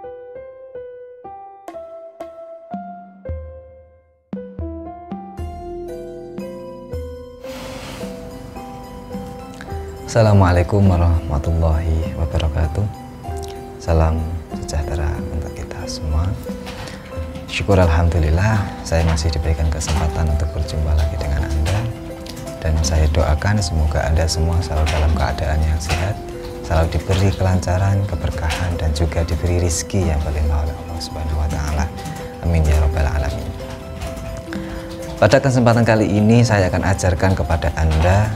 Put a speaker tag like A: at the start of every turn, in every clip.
A: Assalamualaikum warahmatullahi wabarakatuh. Salam sejahtera untuk kita semua. Syukur alhamdulillah saya masih diberikan kesempatan untuk berjumpa lagi dengan Anda. Dan saya doakan semoga Anda semua selalu dalam keadaan yang sehat, selalu diberi kelancaran, keberkahan, dan juga diberi rizki yang berlimpah oleh Allah Subhanahu wa Ta'ala. Amin ya Rabbal Alamin. Pada kesempatan kali ini saya akan ajarkan kepada Anda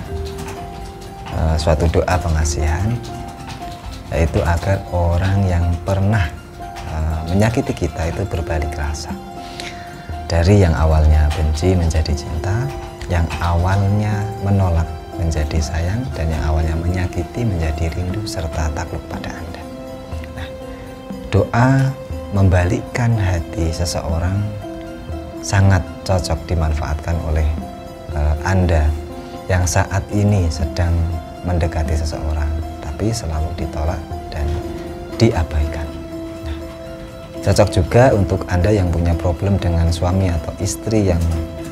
A: suatu doa pengasihan, yaitu agar orang yang pernah menyakiti kita itu berbalik rasa. Dari yang awalnya benci menjadi cinta, yang awalnya menolak menjadi sayang, dan yang awalnya menyakiti menjadi rindu serta takluk pada Anda. Nah, doa membalikkan hati seseorang sangat cocok dimanfaatkan oleh Anda yang saat ini sedang mendekati seseorang tapi selalu ditolak dan diabaikan. Nah, cocok juga untuk Anda yang punya problem dengan suami atau istri yang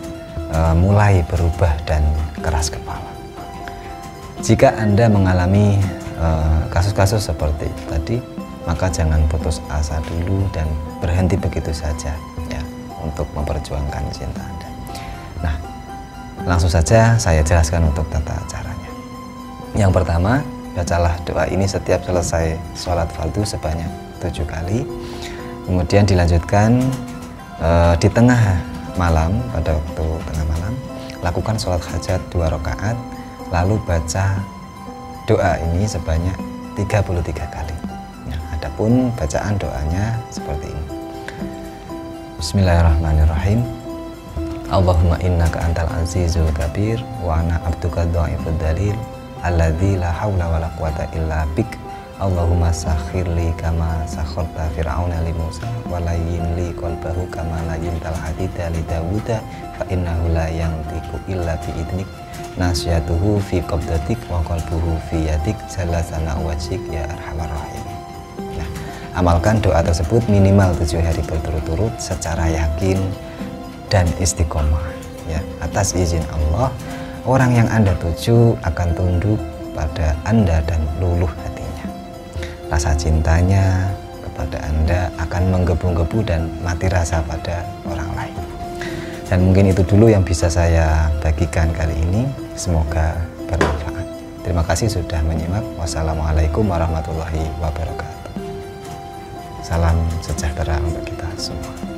A: mulai berubah dan keras kepala. Jika Anda mengalami kasus-kasus seperti itu tadi, maka jangan putus asa dulu dan berhenti begitu saja ya untuk memperjuangkan cinta Anda. Nah, langsung saja saya jelaskan untuk tata caranya. Yang pertama, bacalah doa ini setiap selesai sholat fardu sebanyak 7 kali. Kemudian dilanjutkan di tengah malam, pada waktu tengah malam, lakukan sholat hajat 2 rakaat, lalu baca doa ini sebanyak 33 kali. Nah, adapun bacaan doanya seperti ini. Bismillahirrahmanirrahim. Allahumma innaka antal azizul kabir wa ana abduka dhaifud dalil alladzi la haula wala quwata illa bik. Allahumma sakhirli kama sakharta fir'auna li Musa wa layyin li qalbahu kama layyintal hadida li Dawuda fa innahu la yantiqu illa bi idnik nasyatuhu fi qabdatik wa qalbuhu fi yadik jalla sana'u wajhik ya arhamar rahim. Nah, amalkan doa tersebut minimal 7 hari berturut-turut secara yakin dan istiqomah ya. Atas izin Allah, orang yang Anda tuju akan tunduk pada Anda dan luluh hatinya. Rasa cintanya kepada Anda akan menggebu-gebu dan mati rasa pada orang lain. Dan mungkin itu dulu yang bisa saya bagikan kali ini. Semoga bermanfaat. Terima kasih sudah menyimak. Wassalamualaikum warahmatullahi wabarakatuh. Salam sejahtera untuk kita semua.